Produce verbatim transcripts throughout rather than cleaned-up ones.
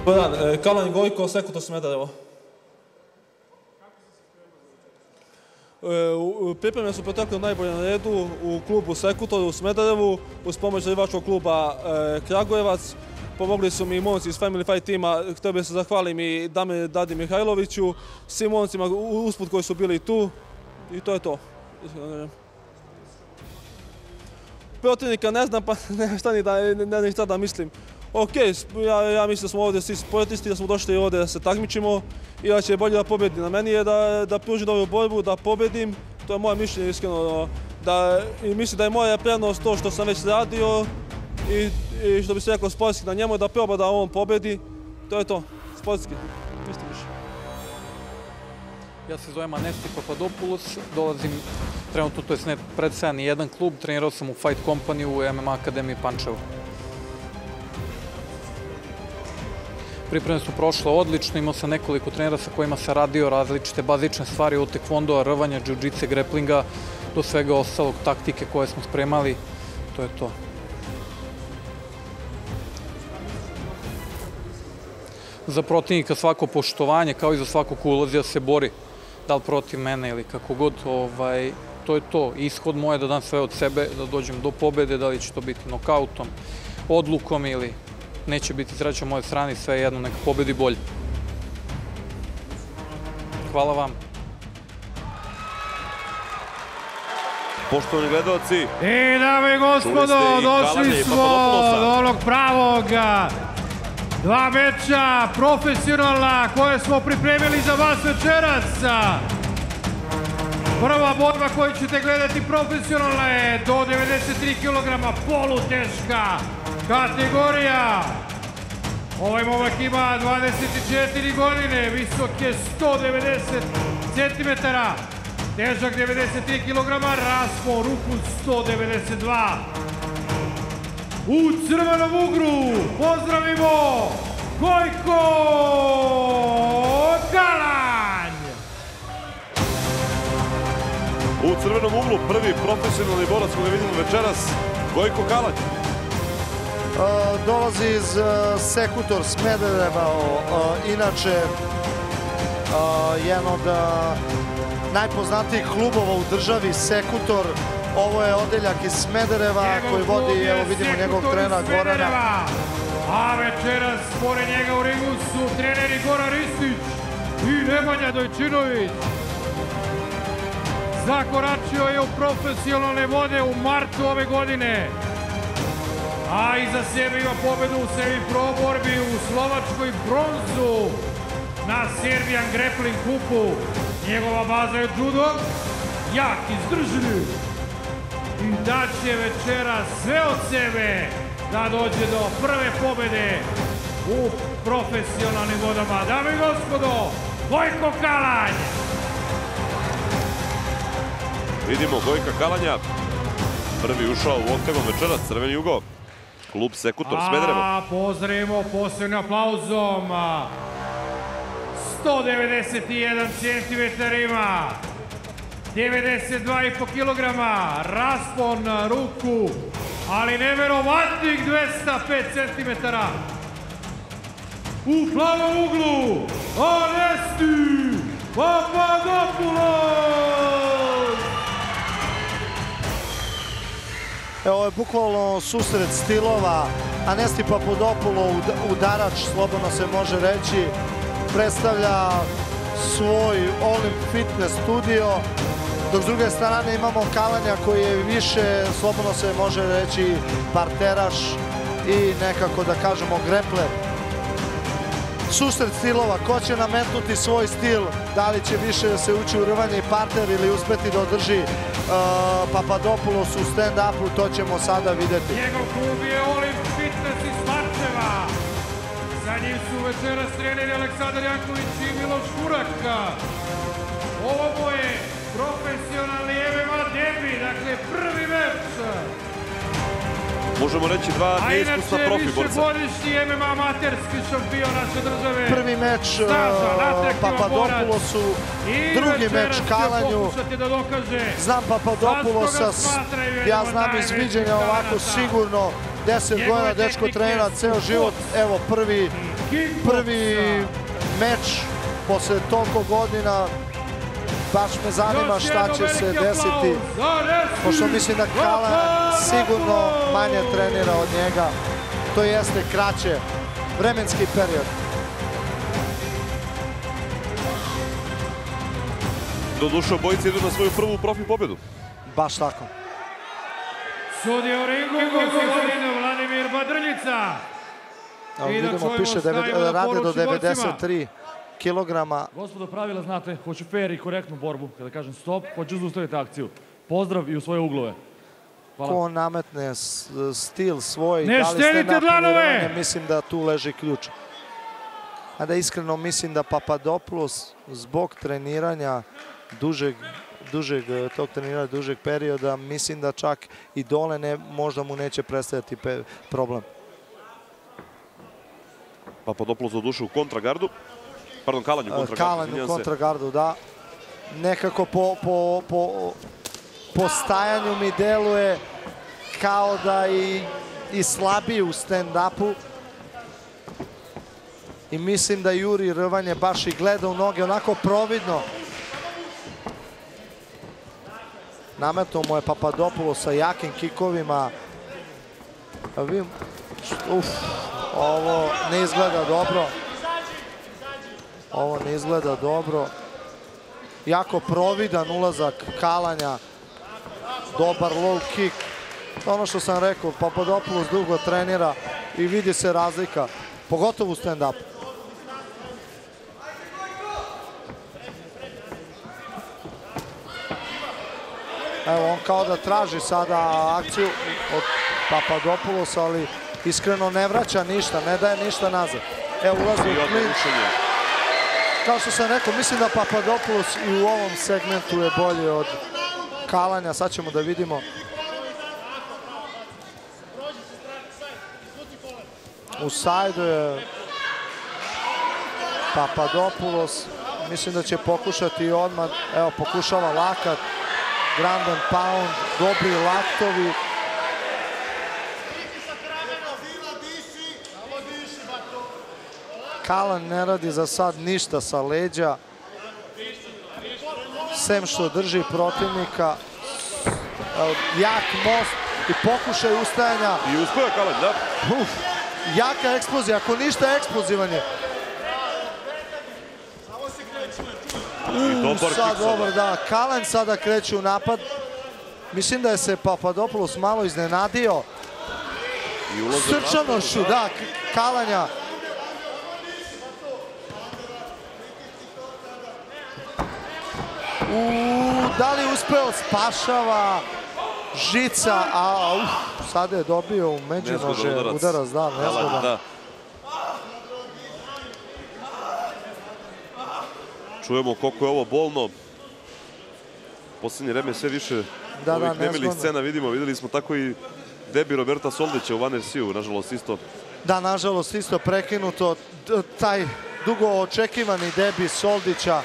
Kalanj Gojko, Sekutor Smederevo. Pripreme su protekle najbolje na redu u klubu Sekutor u Smederevu uz pomoć rivačkog kluba Kragujevac. Pomogli su mi momci iz Family Fight tima, htio bih se zahvalim i Damir Dadi Mihajloviću, svim momcima usput koji su bili tu i to je to. Protivnika ne znam, pa ne znam šta da mislim. Ok, ja mislim da smo ovdje svi sportisti, da smo došli ovdje da se takmičimo i da će bolje da pobedi. Na meni je da pružim dobru borbu, da pobedim, to je moje mišljenje iskreno. I mislim da je moja prednost to što sam već radio i što bi se rekao sportski na njemu, da proba da on pobedi, to je to, sportski, mislim više. Ja se zovem Anesti Papadopoulos, dolazim trenutno, to je ne predstavljan ni jedan klub, trenirao sam u Fight Company u M M A Akademiji Pančevo. Pripreme su prošle odlično, imao sam nekoliko trenera sa kojima sam radio različite bazične stvari od tekvondoa, rvanja, džiu-džitse, greplinga, do svega ostalog, taktike koje smo spremali, to je to. Za protivnika svako poštovanje, kao i za svakog ko ulazi da se bori, da li protiv mene ili kako god, to je to. Ishod moje da dam sve od sebe, da dođem do pobede, da li će to biti nokautom, odlukom ili neće biti sreća moje strane, sve jedno, neka pobedi bolje. Hvala vam. Poštovani gledalci, i dame i gospodo, došli smo do onog pravog dva meča profesionalna koje smo pripremili za vas večeras. Prva borba koju ćete gledati profesionalna je do devedeset tri kilograma poluteška kategorija. Ovaj momak ima dvadeset četiri godine, visok je sto devedeset centimetara, težak devedeset tri kilograma, raspon ruku sto devedeset dva. U crvenom ugru pozdravimo Gojko Kalanj! U crvenom uglu prvi profesionalni borac koga vidimo večeras, Gojko Kalanj. Dolazi iz Sekutor Smedereva, inače jedan od najpoznatijih klubova u državi Sekutor. Ovo je odeljak iz Smedereva koji vodi, evo vidimo njegovog trenera Gorana. A večeras pored njega u ringu su treneri Goran Ristić i Nemanja Dojčinović. Zakoračio je u profesionalne vode u martu ove godine. A iza sebe ima pobedu u semi-pro borbi u Slovačkoj bronzu na Serbian Grappling kupu. Njegova baza je judo, jak, izdržljiv. I daće večera sve od sebe da dođe do prve pobede u profesionalnim vodama. Dame i gospodo, Gojko Kalanj! Vidimo Gojka Kalanja, prvi ušao u oktagon večeras, crveni jugo, klub Sekutor Smederevo. A pozdravimo posebnim aplauzom, sto devedeset jedan centimetar ima, devedeset dva i po kilograma, raspon ruku, ali neverovatnih dvesta pet centimetara. U plavom uglu, Anesti Papadopoulos! Ovo je bukvalno susret stilova. Anesti Papadopoulos, udarač, slobodno se može reći, predstavlja svoj Olymp Fitness studio, dok s druge strane imamo Kalanja koji je više, slobodno se može reći, parteraš i nekako da kažemo grepler. Susret stilova, ko će nametnuti svoj stil, da li će više da se uči u rvanje i parter ili uspeti da održi Papadopoulos u stand-upu, to ćemo sada videti. Njegov klub je Olymp Fitness iz Pančeva. Za njim su večeras treneri Aleksandar Janković i Miloš Kurak. Ovo je profesionalni M M A derbi, dakle prvi meč. Možemo reći dva neiskusna profi borca. A inače višegodišnji M M A amaterski šampion naše države. Prvi meč Papadopoulosu, drugi meč Kalanju. Znam Papadopoulosa, ja znam iz viđenja ovako sigurno, deset godina dečko trenira ceo život, evo prvi prvi meč posle toliko godina. Baš me zanima šta će se desiti, pošto mislim da Kalan sigurno manje trenira od njega. To jeste kraće vremenski period. Doduše, obojice idu na svoju prvu profi pobedu. Baš tako. Sudija u ringu, Vladimir Badrljica. Evo vidimo, piše da rade do devedeset tri kilograma. Gospodo, pravila znate, hoću fair i korektnu borbu. Kada kažem stop, hoću zaustaviti akciju. Pozdrav i u svoje uglove. Ko nametne stil svoj, ne štedite dlanove! Mislim da tu leži ključ. A da iskreno mislim da Papadopoulos zbog treniranja dužeg, dužeg tog treniranja, dužeg perioda, mislim da čak i dole ne, možda mu neće predstavljati problem. Papadopoulos doduše u kontragardu. Pardon, Kalan u kontragardu. Kalan u kontragardu, da. Nekako po, po, po, po stajanju mi deluje kao da i, i slabiji u stand-upu. I mislim da Juri rvanje baš i gleda u noge, onako providno. Nametnuo mu je Papadopoulos sa jakim kikovima. Uf, ovo ne izgleda dobro. Ovo ne izgleda dobro. Jako providan ulazak Kalanja. Dobar low kick. Ono što sam rekao, Papadopoulos dugo trenira i vidi se razlika. Pogotovo u stand-upu. Evo, on kao da traži sada akciju od Papadopoulosa, ali iskreno ne vraća ništa, ne daje ništa nazad. Evo, ulazi u klinč. Kao što sam rekao, mislim da Papadopoulos i u ovom segmentu je bolji od Kalanja. Sad ćemo da vidimo. U sajdu je Papadopoulos. Mislim da će pokušati odmah. Evo, pokušava lakat. Ground and pound, dobri laktovi. Kalan ne radi za sad ništa sa leđa. Sem što drži protivnika. Jak most i pokušaj ustajanja. I uspeo Kalan, da. Uf, jaka eksplozija, ako ništa eksplozivan je. Dobar sad dobar, da. Kalan sada kreće u napad. Mislim da je se Papadopoulos malo iznenadio. Srčanošću, da, Kalanja. Uuu, da li uspeo, spašava žica, a uf, sada je dobio u međunože udarac, da, nezgodan. Čujemo koliko je ovo bolno. Posljednje vreme sve više ovih nemilih scena vidimo. Videli smo tako i debi Roberta Soldića u One R C-u, nažalost isto. Da, nažalost isto prekinuto. Taj dugo očekivani debi Soldića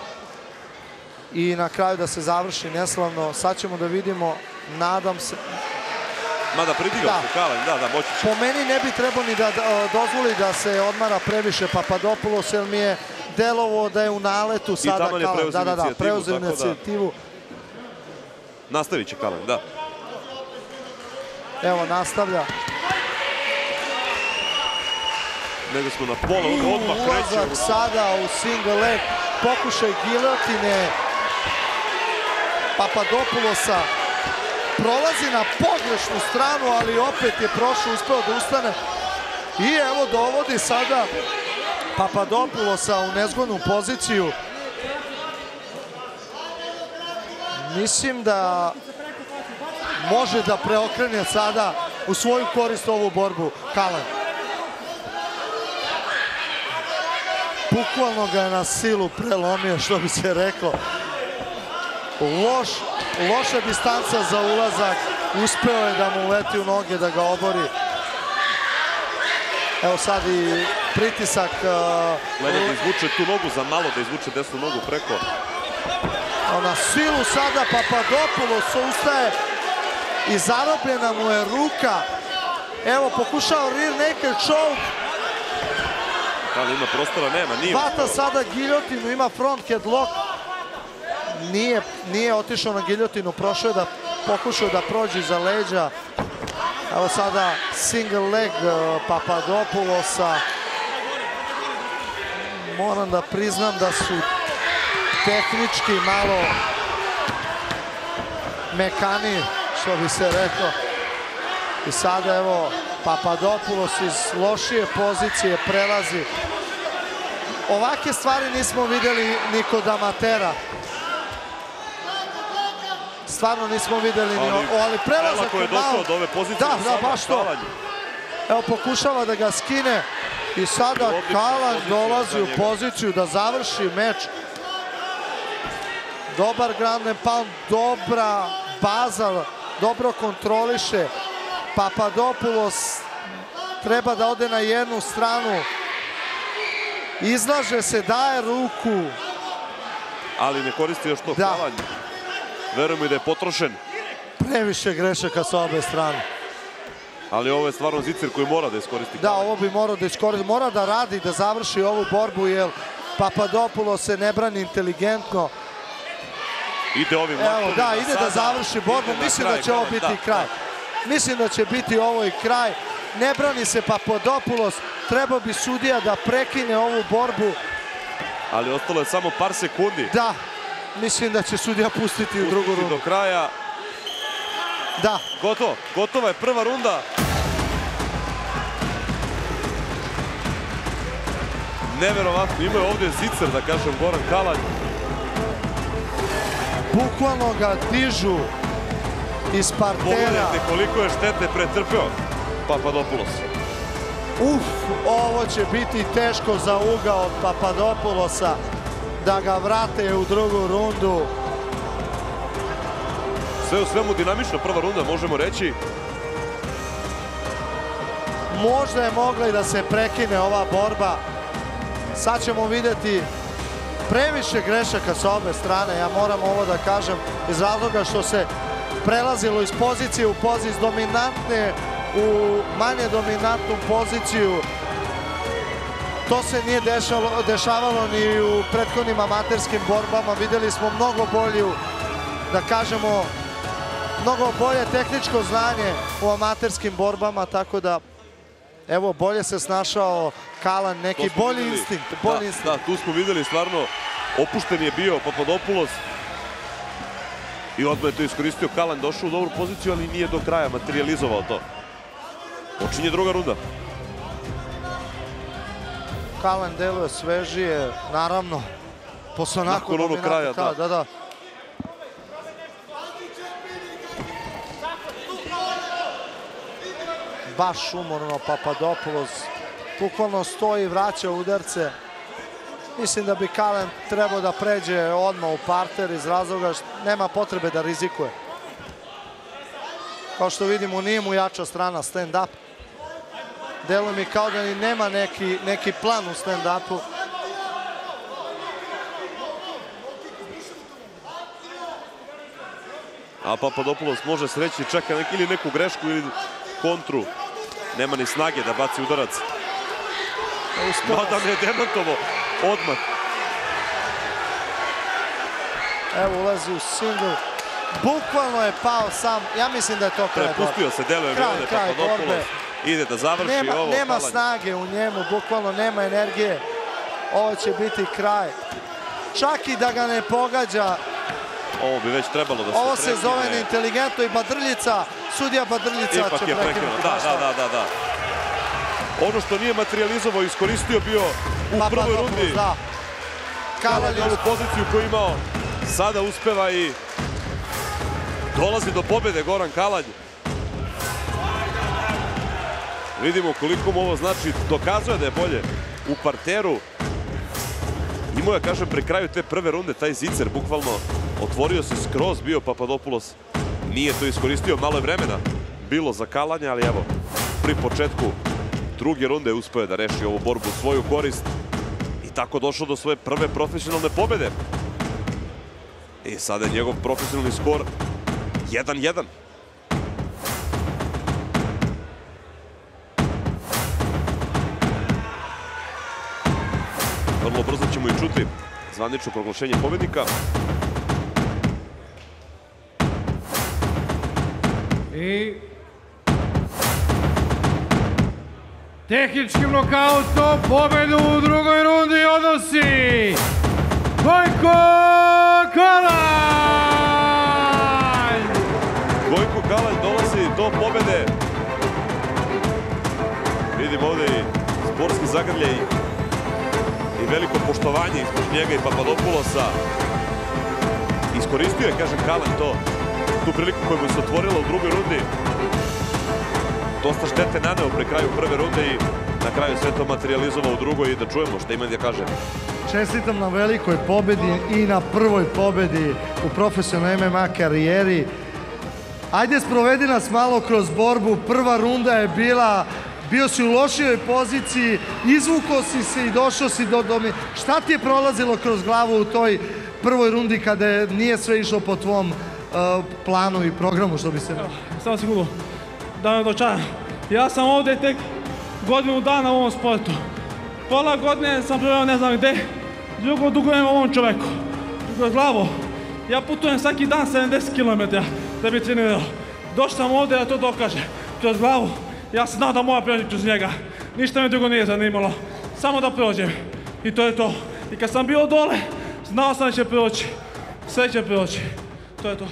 i na kraju da se završi neslavno. Sad ćemo da vidimo, nadam se... Mada pridigao se Kalan, da, da, moći će. Po meni ne bi trebao ni da dozvoli da se odmara previše Papadopoulos, jer mi je delovo da je u naletu sada Kalan. Da, da, da, preuzeo inicijativu. Nastavit će Kalan, da. Evo, nastavlja. Nego smo na pola, odmah kreće. Ulazak sada u single leg, pokušaj giljotine Papadopoulosa. Prolazi na pogrešnu stranu, ali opet je prošao, uspeo da ustane. I evo dovodi sada Papadopoulosa u nezgodnu poziciju. Mislim da može da preokrene sada u svoju korist ovu borbu Kalan. Bukvalno ga je na silu prelomio, što bi se reklo. Loš, loša distanca za ulazak. Uspeo je da mu leti u noge, da ga obori. Evo sad i pritisak. Gleda da izvuče tu nogu za malo, da izvuče desnu nogu preko. Na silu sada Papadopoulos ustaje i zarobljena mu je ruka. Evo, pokušao rear naked choke. Da li ima prostora? Nema, nije. Hvata sada giljotinu, ima front headlock. Nije, nije otišao na giljotinu, prošao je da pokušao da prođe iza leđa. Evo sada single leg Papadopoulosa. Moram da priznam da su tehnički malo mekani, što bi se rekao. I sada evo Papadopoulos iz lošije pozicije prelazi. Ovake stvari nismo vidjeli ni kod amatera. Stvarno nismo vidjeli ni ovo, ali prelazak je došao do ove pozicije. Da, da, baš to. Evo pokušava da ga skine i sada Kalan dolazi u poziciju da završi meč. Dobar ground and pound, dobra baza, dobro kontroliše. Papadopoulos treba da ode na jednu stranu. Izlaže se, daje ruku. Ali ne koristi još to Kalan. Verujem i da je potrošen. Previše grešaka sa obe strane. Ali ovo je stvarno zicer koji mora da iskoristi. Da, ovo bi morao da iskoristi. Mora da radi, da završi ovu borbu, jer Papadopoulos se ne brani inteligentno. Ide ovim Evo, da, ide da završi borbu. Mislim da će ovo biti kraj. Mislim da će biti ovo i kraj. Ne brani se Papadopoulos. Treba bi sudija da prekine ovu borbu. Ali ostalo je samo par sekundi. Da. Mislim da će sudija pustiti u drugu rundu. Do kraja. Da. Gotovo. Gotova je prva runda. Neverovatno. Ima je ovdje zicer, da kažem, Goran Kalanj. Bukvalno ga dižu iz partera. Pogledajte koliko je štete pretrpeo Papadopoulos. Uf, ovo će biti teško za ugao od Papadopoulosa. Da ga vrate u drugu rundu. Sve u svemu dinamična prva runda, možemo reći. Možda je mogla i da se prekine ova borba. Sad ćemo vidjeti previše grešaka sa obe strane. Ja moram ovo da kažem iz razloga što se prelazilo iz pozicije u poziciju dominantne u manje dominantnu poziciju. To se nije dešavalo ni u prethodnim amaterskim borbama. Videli smo mnogo bolju, da kažemo, mnogo bolje tehničko znanje u amaterskim borbama, tako da, evo, bolje se snašao Kalan, neki bolji instinkt. Da, tu smo videli stvarno, opušten je bio Papadopoulos i odmah je to iskoristio Kalan, došao u dobru poziciju, ali nije do kraja materializovao to. Počinje druga runda. Kalan deluje svežije, naravno, posle onako onog kraja, da. Da, da. Baš umorno Papadopoulos, bukvalno stoji i vraća udarce. Mislim da bi Kalan trebao da pređe odmah u parter iz razloga što nema potrebe da rizikuje. Kao što vidimo, nije mu jača strana stand-up. Deluje mi kao da ni nema neki, neki plan u stand-upu. A Papadopoulos može sreći, čeka nek, ili neku grešku ili kontru. Nema ni snage da baci udarac. Mada je demantovo odmah. Evo, ulazi u single. Bukvalno je pao sam. Ja mislim da je to kraj borbe. Prepustio se, deluje mi ovde Papadopoulos. Ide da završi nema, ovo. Nema snage u njemu, bukvalno nema energije. Ovo će biti kraj. Čak i da ga ne pogađa. Ovo bi već trebalo da se Ovo se prekine. zove neinteligentno i Badrljica. Sudija Badrljica Ipak će je prekinuti. Da, da, da, da, da. Ono što nije materializovao, iskoristio bio u Pa, prvoj pa, rundi. Da. Kalan je ovu poziciju koju imao. Sada uspeva i dolazi do pobjede Goran Kalanj. Vidimo koliko mu ovo znači. Dokazuje da je bolje u parteru. Imao je, kažem, pri kraju te prve runde taj zicer, bukvalno otvorio se skroz bio Papadopoulos. Nije to iskoristio, malo je vremena bilo za Kalanja, ali evo, pri početku druge runde uspeo je da reši ovu borbu u svoju korist i tako došao do svoje prve profesionalne pobjede. I sada je njegov profesionalni skor jedan jedan. Vrlo brzo ćemo i čuti zvanično proglašenje pobednika. I tehničkim nokautom pobedu u drugoj rundi odnosi Gojko Kalanj! Gojko Kalanj dolazi do pobede. Vidim ovde i sportski zagrljaj i veliko poštovanje između njega i Papadopoulosa. Iskoristio je, kažem, Kalanj to, tu priliku koja mu se otvorila u drugoj rundi. Dosta štete naneo pre kraju prve runde i na kraju sve to materializovao u drugoj i da čujemo šta ima da kaže. Čestitam na velikoj pobedi i na prvoj pobedi u profesionalnoj M M A karijeri. Ajde, sprovedi nas malo kroz borbu. Prva runda je bila, bio si u lošijoj poziciji, izvukao si se i došao si do domi. Šta ti je prolazilo kroz glavu u toj prvoj rundi kada nije sve išlo po tvom uh, planu i programu, što bi se... Samo sigurno, da me dočaram. Ja sam ovde tek godinu dana u ovom sportu. Pola godine sam proveo ne znam gde, drugo dugujem ovom čoveku. Kroz glavu. Ja putujem svaki dan sedamdeset kilometara da bi trenirao. Došao sam ovde da to dokažem. Kroz glavu. Ja sam znao da moja prođe kroz njega. Ništa me drugo nije zanimalo. Samo da prođem. I to je to. I kad sam bio dole, znao sam da će proći. Sve će proći. To je to.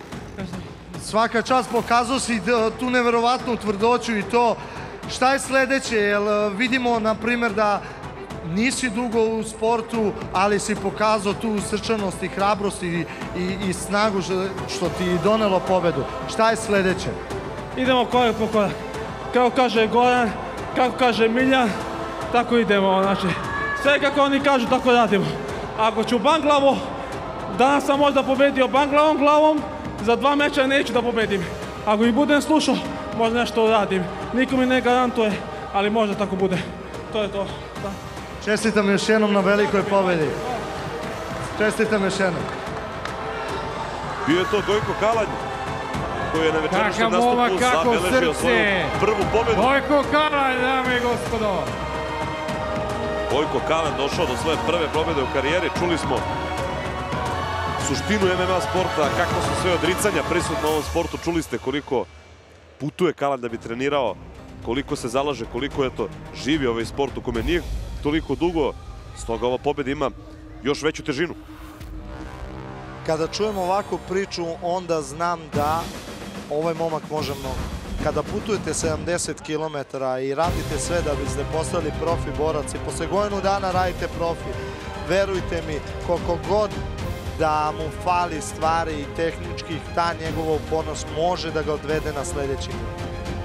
Svaka čast, pokazao si tu neverovatnu tvrdoću i to. Šta je sledeće? Jer vidimo, na primjer, da nisi dugo u sportu, ali si pokazao tu srčanost i hrabrost i, i, i snagu što ti je donelo pobedu. Šta je sledeće? Idemo korak po korak. Kako kaže Goran, kako kaže Miljan, tako idemo. Znači, sve kako oni kažu, tako radimo. Ako ću Banglavu, danas sam možda pobedio Banglavom glavom, za dva meča neću da pobedim. Ako ih budem slušao, možda nešto uradim. Niko mi ne garantuje, ali možda tako bude. To je to. Da. Čestitam još jednom na velikoj pobedi. Čestitam još jednom. Bio je to Gojko Kalanj, koji je na večerašnjem nastupu zabeležio svoju prvu pobedu. Gojko Kalanj, dame i gospodo. Gojko Kalanj došao do svoje prve pobede u karijeri. Čuli smo suštinu M M A sporta, kakva su sve odricanja prisutna u ovom sportu. Čuli ste koliko putuje Kalanj da bi trenirao, koliko se zalaže, koliko je to živi ovaj sport u kome nije toliko dugo. Stoga ova pobeda ima još veću težinu. Kada čujem ovakvu priču, onda znam da ovaj momak može mnogo. Kada putujete sedamdeset kilometara i radite sve da biste postali profi borac i posle godinu dana radite profi, verujte mi, koliko god da mu fali stvari i tehničkih, ta njegova upornost može da ga odvede na sledeći nivo.